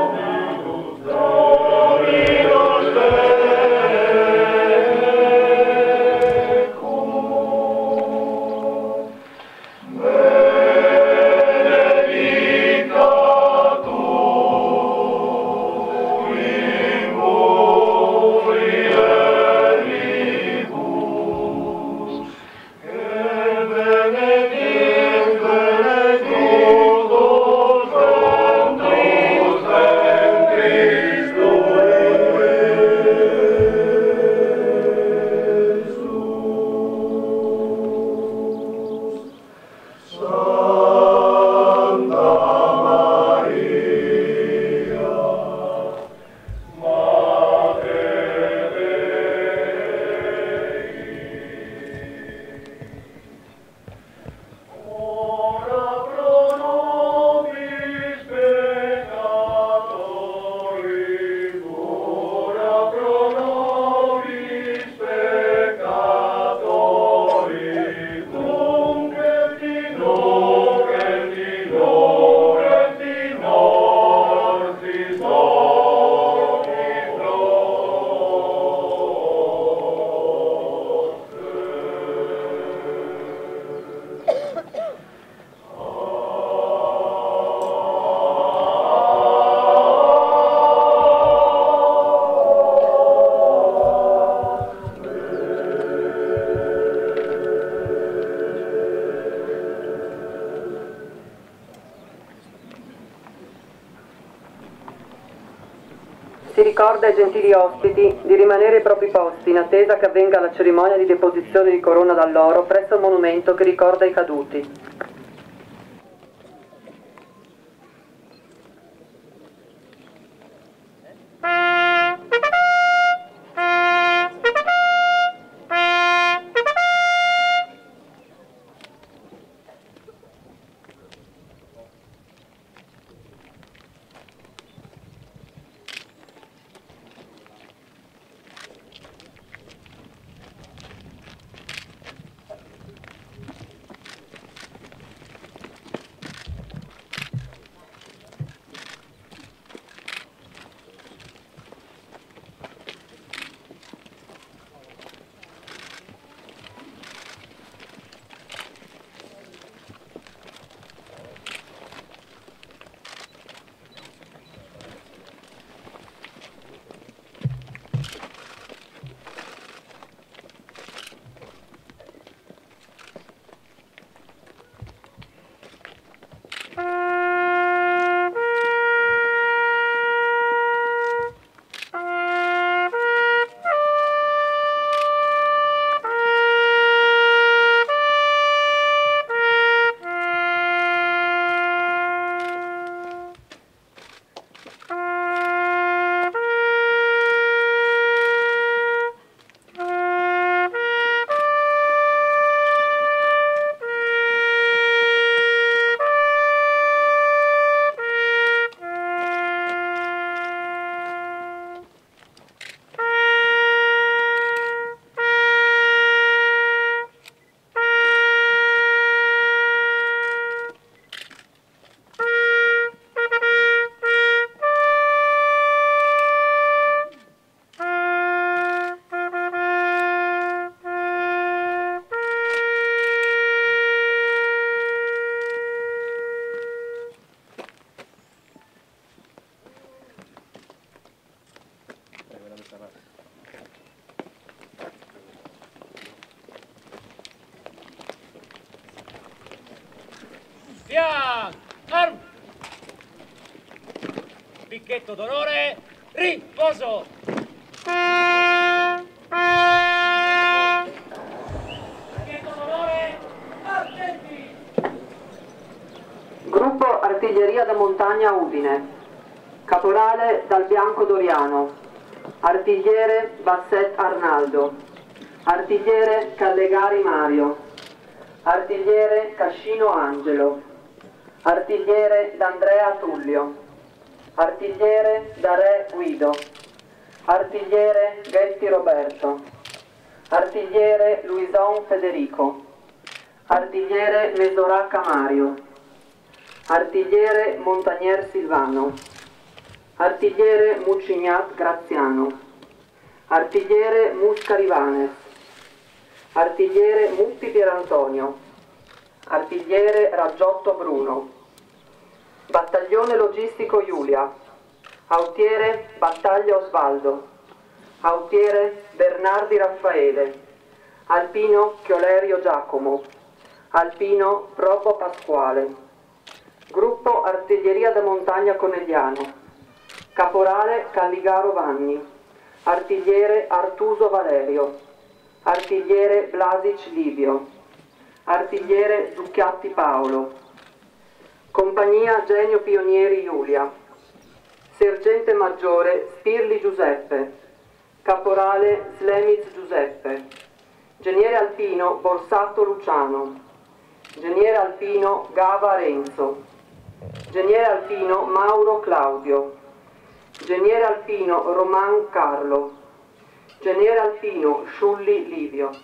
Dominus ricorda ai gentili ospiti di rimanere ai propri posti in attesa che avvenga la cerimonia di deposizione di corona d'alloro presso il monumento che ricorda i caduti. Via! Arm! Picchetto d'onore, riposo! Picchetto d'onore, attenti! Gruppo Artiglieria da Montagna Udine. Caporale Dal Bianco Doriano. Artigliere Basset Arnaldo. Artigliere Callegari Mario. Artigliere Cascino Angelo. Artigliere D'Andrea Tullio. Artigliere Dare Guido. Artigliere Ghetti Roberto. Artigliere Luison Federico. Artigliere Mesoraca Mario. Artigliere Montagnier Silvano. Artigliere Mucignat Graziano. Artigliere Musca Rivanes. Artigliere Mutti Pierantonio. Artigliere Raggiotto Bruno. Battaglione Logistico Giulia. Autiere Battaglia Osvaldo. Autiere Bernardi Raffaele. Alpino Chiolerio Giacomo. Alpino Robbo Pasquale. Gruppo Artiglieria da Montagna Conegliano. Caporale Calligaro Vanni. Artigliere Artuso Valerio. Artigliere Blasic Livio. Artigliere Zucchiatti Paolo. Compagnia Genio Pionieri Giulia. Sergente Maggiore Spirli Giuseppe. Caporale Slemiz Giuseppe. Geniere Alpino Borsato Luciano. Geniere Alpino Gava Renzo. Geniere Alpino Mauro Claudio. Geniere Alpino Roman Carlo. Geniere Alpino Sciulli Livio.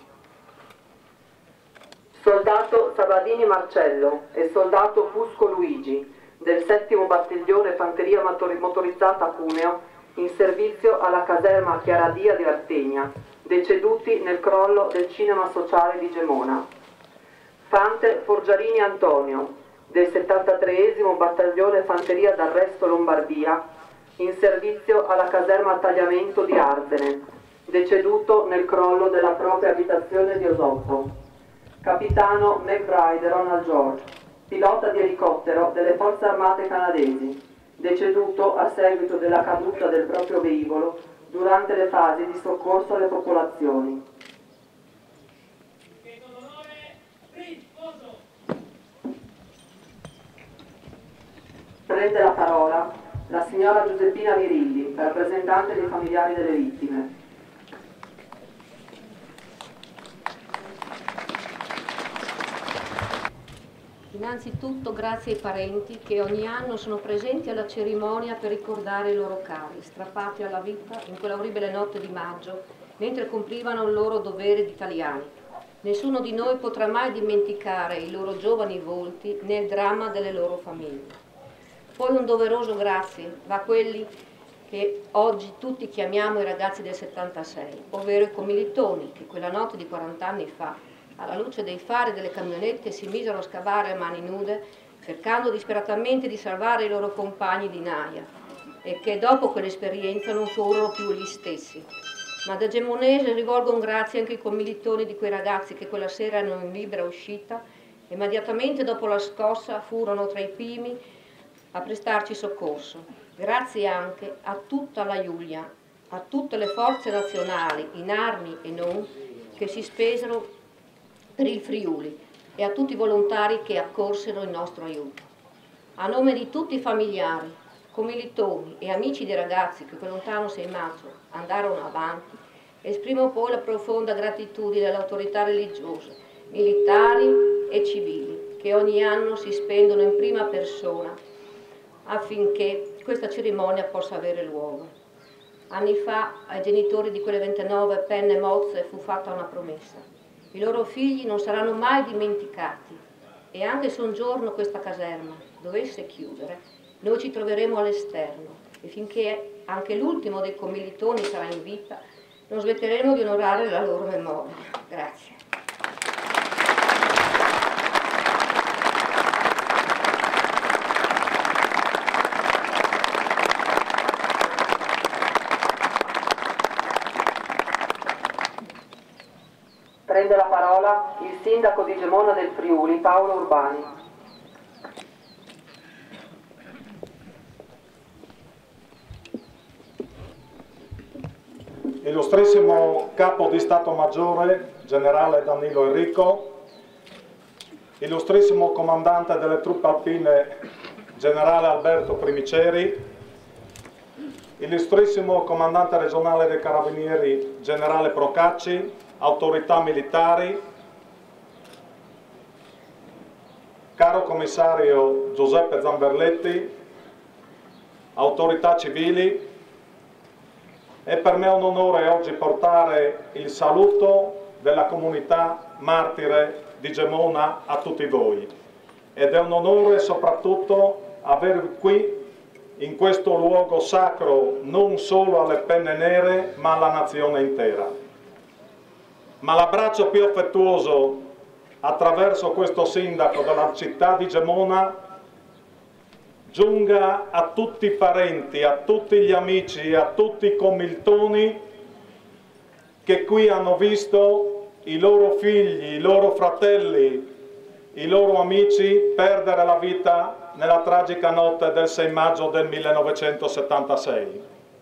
Soldato Sabadini Marcello e soldato Fusco Luigi del settimo Battaglione Fanteria Motorizzata Cuneo in servizio alla caserma Chiaradia di Artegna, deceduti nel crollo del cinema sociale di Gemona. Fante Forgiarini Antonio del settantatreesimo Battaglione Fanteria d'Arresto Lombardia in servizio alla caserma Tagliamento di Arzene, deceduto nel crollo della propria abitazione di Osoppo. Capitano McBride Ronald George, pilota di elicottero delle Forze Armate canadesi, deceduto a seguito della caduta del proprio velivolo durante le fasi di soccorso alle popolazioni. Prende la parola la signora Giuseppina Virilli, rappresentante dei familiari delle vittime. Innanzitutto grazie ai parenti che ogni anno sono presenti alla cerimonia per ricordare i loro cari, strappati alla vita in quella orribile notte di maggio, mentre compivano il loro dovere di italiani. Nessuno di noi potrà mai dimenticare i loro giovani volti nel dramma delle loro famiglie. Poi un doveroso grazie va a quelli che oggi tutti chiamiamo i ragazzi del settantasei, ovvero i commilitoni che quella notte di quaranta anni fa, alla luce dei fari delle camionette, si misero a scavare a mani nude, cercando disperatamente di salvare i loro compagni di naia, e che dopo quell'esperienza non furono più gli stessi. Ma da gemonese rivolgo un grazie anche ai commilitoni di quei ragazzi che quella sera erano in libera uscita, e immediatamente dopo la scossa furono tra i primi a prestarci soccorso. Grazie anche a tutta la Giulia, a tutte le forze nazionali, in armi e non, che si spesero per il Friuli, e a tutti i volontari che accorsero il nostro aiuto. A nome di tutti i familiari, commilitoni e amici dei ragazzi che quel lontano sei maggio andarono avanti, esprimo poi la profonda gratitudine alle autorità religiose, militari e civili, che ogni anno si spendono in prima persona affinché questa cerimonia possa avere luogo. Anni fa ai genitori di quelle ventinove penne mozze fu fatta una promessa. I loro figli non saranno mai dimenticati, e anche se un giorno questa caserma dovesse chiudere, noi ci troveremo all'esterno, e finché anche l'ultimo dei commilitoni sarà in vita, non smetteremo di onorare la loro memoria. Grazie. Prende la parola il sindaco di Gemona del Friuli, Paolo Urbani. Illustrissimo Capo di Stato Maggiore, Generale Danilo Enrico, illustrissimo Comandante delle Truppe Alpine, Generale Alberto Primiceri, illustrissimo Comandante Regionale dei Carabinieri, Generale Procacci, autorità militari, caro commissario Giuseppe Zamberletti, autorità civili, è per me un onore oggi portare il saluto della comunità martire di Gemona a tutti voi, ed è un onore soprattutto aver qui in questo luogo sacro non solo alle penne nere ma alla nazione intera. Ma l'abbraccio più affettuoso attraverso questo sindaco della città di Gemona giunga a tutti i parenti, a tutti gli amici, a tutti i commilitoni che qui hanno visto i loro figli, i loro fratelli, i loro amici perdere la vita nella tragica notte del sei maggio del millenovecentosettantasei.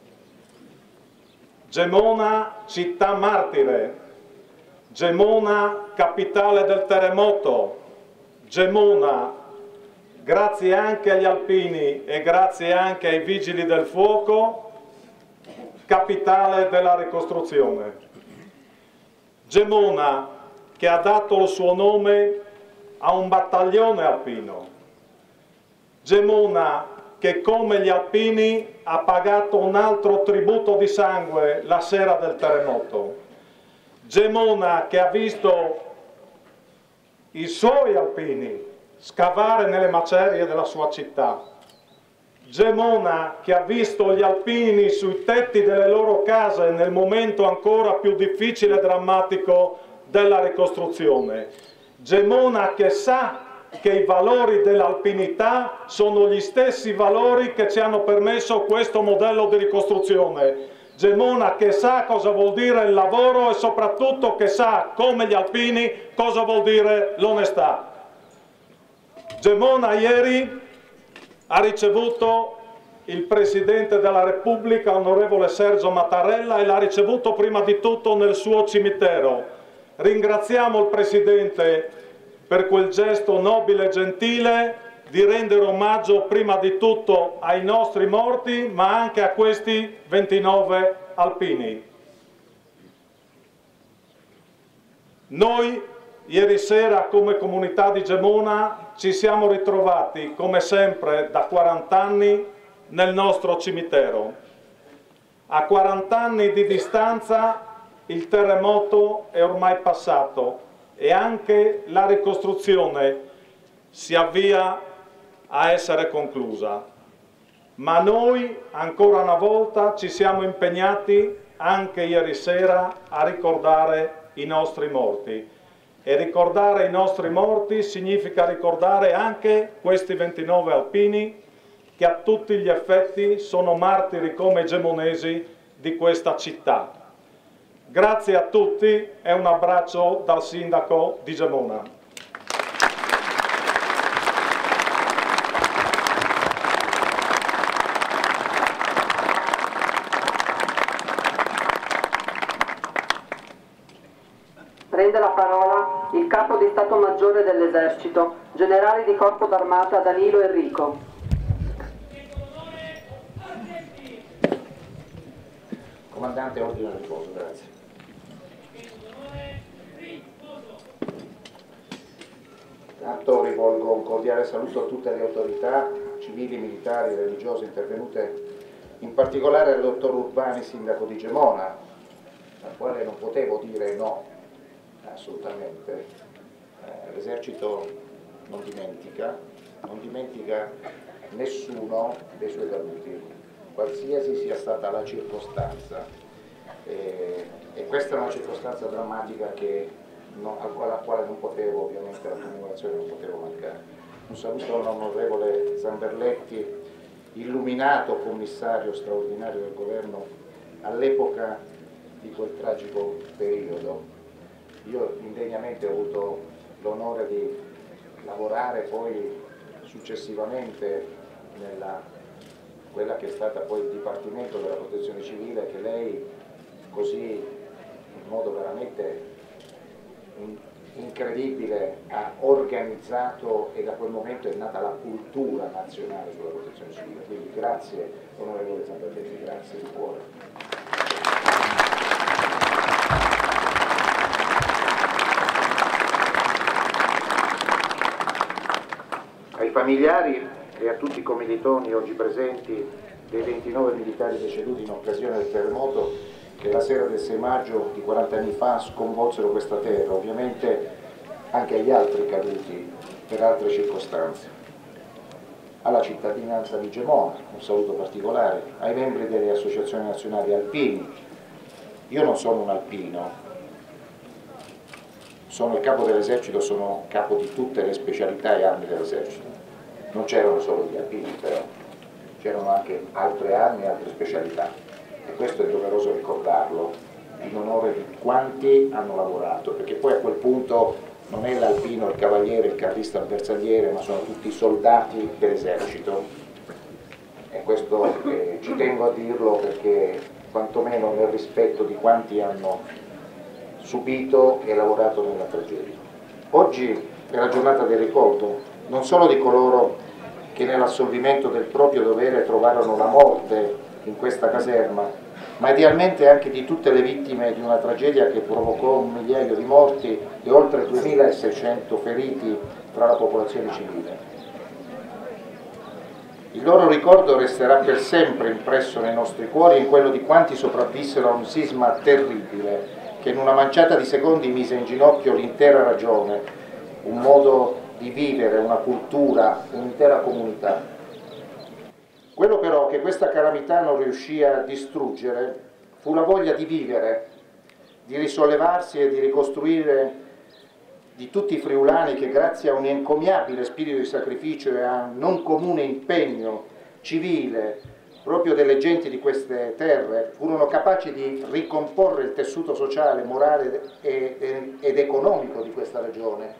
Gemona, città martire, Gemona, capitale del terremoto, Gemona, grazie anche agli alpini e grazie anche ai vigili del fuoco, capitale della ricostruzione. Gemona, che ha dato il suo nome a un battaglione alpino. Gemona, che come gli alpini ha pagato un altro tributo di sangue la sera del terremoto. Gemona, che ha visto i suoi alpini scavare nelle macerie della sua città. Gemona, che ha visto gli alpini sui tetti delle loro case nel momento ancora più difficile e drammatico della ricostruzione. Gemona, che sa che i valori dell'alpinità sono gli stessi valori che ci hanno permesso questo modello di ricostruzione. Gemona, che sa cosa vuol dire il lavoro e soprattutto che sa, come gli alpini, cosa vuol dire l'onestà. Gemona ieri ha ricevuto il Presidente della Repubblica, onorevole Sergio Mattarella, e l'ha ricevuto prima di tutto nel suo cimitero. Ringraziamo il Presidente per quel gesto nobile e gentile di rendere omaggio prima di tutto ai nostri morti, ma anche a questi ventinove alpini. Noi ieri sera come comunità di Gemona ci siamo ritrovati, come sempre da quaranta anni, nel nostro cimitero. A quaranta anni di distanza il terremoto è ormai passato e anche la ricostruzione si avvia a essere conclusa. Ma noi ancora una volta ci siamo impegnati anche ieri sera a ricordare i nostri morti. E ricordare i nostri morti significa ricordare anche questi ventinove alpini che a tutti gli effetti sono martiri come gemonesi di questa città. Grazie a tutti e un abbraccio dal Sindaco di Gemona. Prende la parola il Capo di Stato Maggiore dell'Esercito, Generale di Corpo d'Armata Danilo Enrico. Comandante, ordine al riposo, grazie. Intanto rivolgo un cordiale saluto a tutte le autorità civili, militari e religiose intervenute, in particolare al dottor Urbani, sindaco di Gemona, al quale non potevo dire no, assolutamente. Eh, L'esercito non dimentica, non dimentica nessuno dei suoi caduti, qualsiasi sia stata la circostanza, e, e questa è una circostanza drammatica che no, alla quale non potevo, ovviamente la commemorazione non potevo mancare. Un saluto all'onorevole Zamberletti, illuminato commissario straordinario del governo all'epoca di quel tragico periodo. Io indegnamente ho avuto l'onore di lavorare poi successivamente nella quella che è stata poi il Dipartimento della Protezione Civile, che lei così in modo veramente incredibile ha organizzato, e da quel momento è nata la cultura nazionale sulla protezione civile. Quindi grazie onorevole Zamberletti, grazie di cuore. Ai familiari e a tutti i commilitoni oggi presenti dei ventinove militari deceduti in occasione del terremoto che la sera del sei maggio di quaranta anni fa sconvolsero questa terra, ovviamente anche agli altri caduti per altre circostanze. Alla cittadinanza di Gemona un saluto particolare, ai membri delle associazioni nazionali alpini. Io non sono un alpino, sono il capo dell'esercito, sono capo di tutte le specialità e armi dell'esercito. Non c'erano solo gli alpini, però c'erano anche altre armi e altre specialità, e questo è doveroso ricordarlo in onore di quanti hanno lavorato, perché poi a quel punto non è l'alpino, il cavaliere, il carrista, il bersagliere, ma sono tutti soldati dell'esercito, e questo eh, ci tengo a dirlo perché quantomeno nel rispetto di quanti hanno subito e lavorato nella tragedia. Oggi è la giornata del ricordo non solo di coloro che nell'assolvimento del proprio dovere trovarono la morte in questa caserma, ma idealmente anche di tutte le vittime di una tragedia che provocò un migliaio di morti e oltre duemilaseicento feriti tra la popolazione civile. Il loro ricordo resterà per sempre impresso nei nostri cuori e in quello di quanti sopravvissero a un sisma terribile che in una manciata di secondi mise in ginocchio l'intera ragione, un modo di vivere, una cultura, un'intera comunità. Quello però che questa calamità non riuscì a distruggere fu la voglia di vivere, di risollevarsi e di ricostruire di tutti i friulani che grazie a un encomiabile spirito di sacrificio e a un non comune impegno civile proprio delle genti di queste terre furono capaci di ricomporre il tessuto sociale, morale ed economico di questa regione,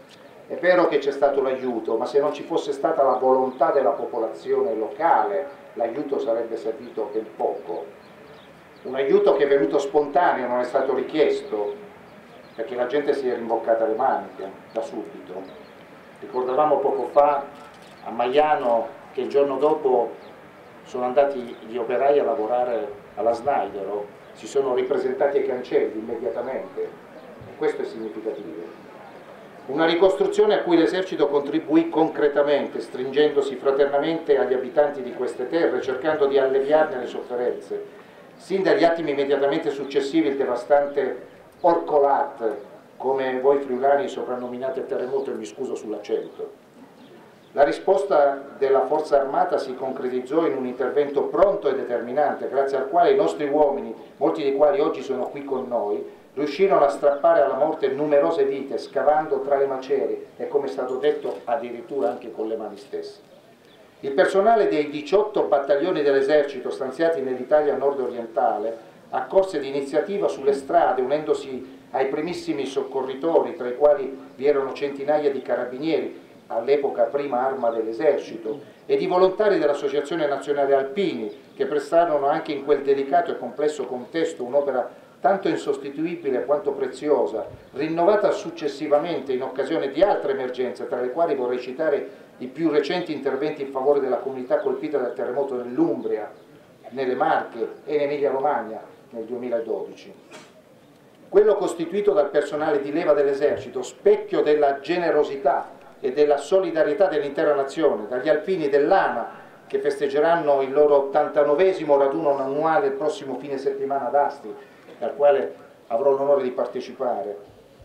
È vero che c'è stato l'aiuto, ma se non ci fosse stata la volontà della popolazione locale, l'aiuto sarebbe servito ben poco. Un aiuto che è venuto spontaneo, non è stato richiesto, perché la gente si è rimboccata le maniche da subito. Ricordavamo poco fa a Maiano che il giorno dopo sono andati gli operai a lavorare alla Snaidero, si sono ripresentati ai cancelli immediatamente, e questo è significativo. Una ricostruzione a cui l'esercito contribuì concretamente, stringendosi fraternamente agli abitanti di queste terre, cercando di alleviarne le sofferenze. Sin dagli attimi immediatamente successivi il devastante Orcolat, come voi friulani soprannominate il terremoto, e mi scuso sull'accento. La risposta della Forza Armata si concretizzò in un intervento pronto e determinante, grazie al quale i nostri uomini, molti dei quali oggi sono qui con noi, riuscirono a strappare alla morte numerose vite, scavando tra le macerie e, come è stato detto, addirittura anche con le mani stesse. Il personale dei diciotto battaglioni dell'esercito stanziati nell'Italia nord-orientale accorse di iniziativa sulle strade, unendosi ai primissimi soccorritori, tra i quali vi erano centinaia di carabinieri, all'epoca prima arma dell'esercito, e di volontari dell'Associazione Nazionale Alpini, che prestarono anche in quel delicato e complesso contesto un'opera tanto insostituibile quanto preziosa, rinnovata successivamente in occasione di altre emergenze, tra le quali vorrei citare i più recenti interventi in favore della comunità colpita dal terremoto nell'Umbria, nelle Marche e in Emilia-Romagna nel duemiladodici. Quello costituito dal personale di leva dell'esercito, specchio della generosità e della solidarietà dell'intera nazione, dagli alpini dell'A N A, che festeggeranno il loro ottantanovesimo raduno annuale il prossimo fine settimana ad Asti, al quale avrò l'onore di partecipare,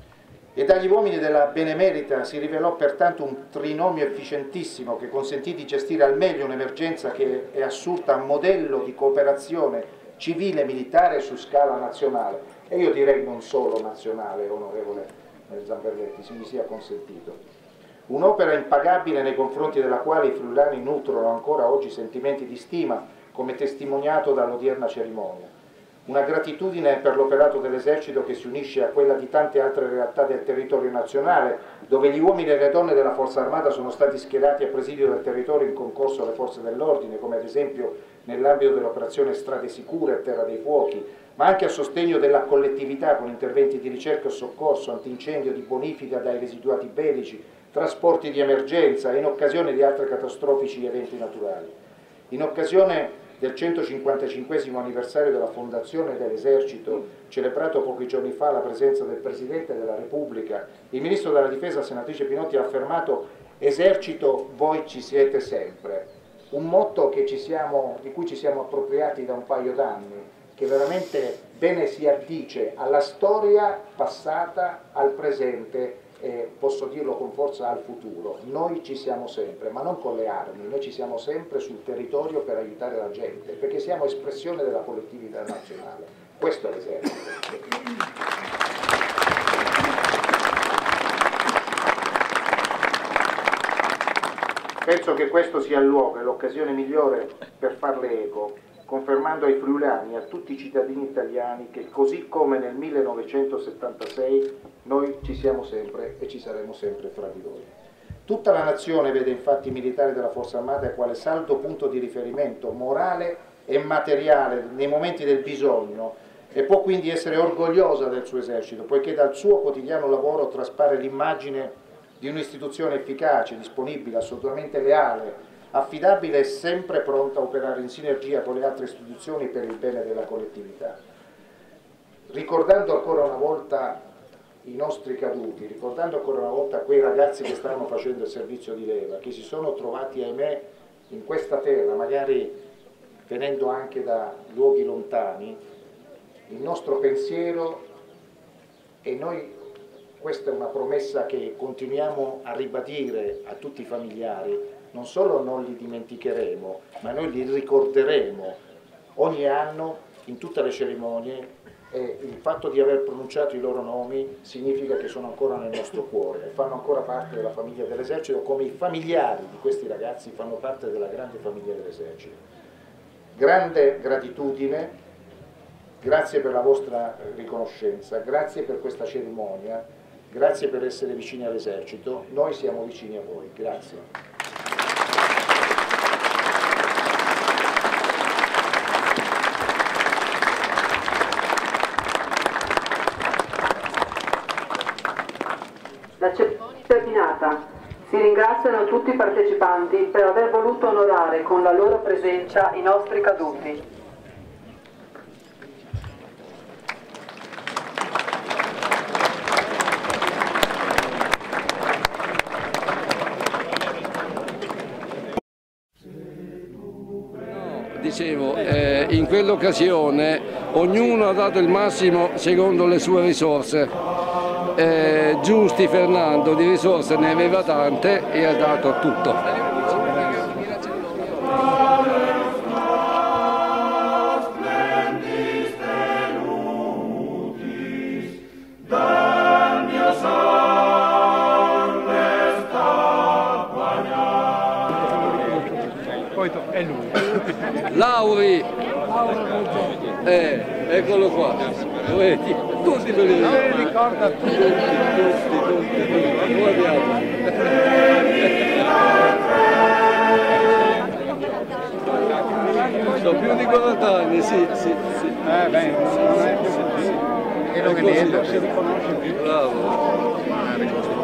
e dagli uomini della Benemerita si rivelò pertanto un trinomio efficientissimo che consentì di gestire al meglio un'emergenza che è assurta a modello di cooperazione civile e militare su scala nazionale, e io direi non solo nazionale, onorevole Zamberletti, se mi sia consentito. Un'opera impagabile nei confronti della quale i friulani nutrono ancora oggi sentimenti di stima, come testimoniato dall'odierna cerimonia. Una gratitudine per l'operato dell'esercito che si unisce a quella di tante altre realtà del territorio nazionale, dove gli uomini e le donne della Forza Armata sono stati schierati a presidio del territorio in concorso alle forze dell'ordine, come ad esempio nell'ambito dell'operazione Strade Sicure a Terra dei Fuochi, ma anche a sostegno della collettività con interventi di ricerca e soccorso, antincendio, di bonifica dai residuati bellici, trasporti di emergenza e in occasione di altri catastrofici eventi naturali. In occasione del centocinquantacinquesimo anniversario della fondazione dell'esercito, celebrato pochi giorni fa alla presenza del Presidente della Repubblica, il Ministro della Difesa, senatrice Pinotti, ha affermato: esercito, voi ci siete sempre. Un motto che ci siamo, di cui ci siamo appropriati da un paio d'anni, che veramente bene si addice alla storia passata, al presente e posso dirlo con forza al futuro. Noi ci siamo sempre, ma non con le armi, noi ci siamo sempre sul territorio per aiutare la gente, perché siamo espressione della collettività nazionale. Questo è l'esercito. Penso che questo sia il luogo e l'occasione migliore per farle eco, confermando ai friulani e a tutti i cittadini italiani che, così come nel millenovecentosettantasei, noi ci siamo sempre e ci saremo sempre fra di voi. Tutta la nazione vede infatti i militari della Forza Armata quale saldo punto di riferimento morale e materiale nei momenti del bisogno, e può quindi essere orgogliosa del suo esercito, poiché dal suo quotidiano lavoro traspare l'immagine di un'istituzione efficace, disponibile, assolutamente leale, affidabile e sempre pronta a operare in sinergia con le altre istituzioni per il bene della collettività. Ricordando ancora una volta i nostri caduti, ricordando ancora una volta quei ragazzi che stavano facendo il servizio di leva, che si sono trovati, ahimè, in questa terra, magari venendo anche da luoghi lontani, il nostro pensiero, e noi questa è una promessa che continuiamo a ribadire a tutti i familiari, non solo non li dimenticheremo, ma noi li ricorderemo ogni anno in tutte le cerimonie, e il fatto di aver pronunciato i loro nomi significa che sono ancora nel nostro cuore e fanno ancora parte della famiglia dell'esercito, come i familiari di questi ragazzi fanno parte della grande famiglia dell'esercito. Grande gratitudine, grazie per la vostra riconoscenza, grazie per questa cerimonia, Grazie per essere vicini all'esercito, noi siamo vicini a voi. Grazie. La cerimonia è terminata. Si ringraziano tutti i partecipanti per aver voluto onorare con la loro presenza i nostri caduti. Dicevo, eh, in quell'occasione ognuno ha dato il massimo secondo le sue risorse. Eh, Giusti Fernando di risorse ne aveva tante e ha dato tutto. È lui. Lauri, eh, eccolo qua. Vedi, tutti per il ricorda tutti, tutti, tutti, tutti. Guardiamo. Sono più di quaranta anni, sì, sì, sì. Eh beh, non è più così. Quello che vedo si riconosce più. Bravo.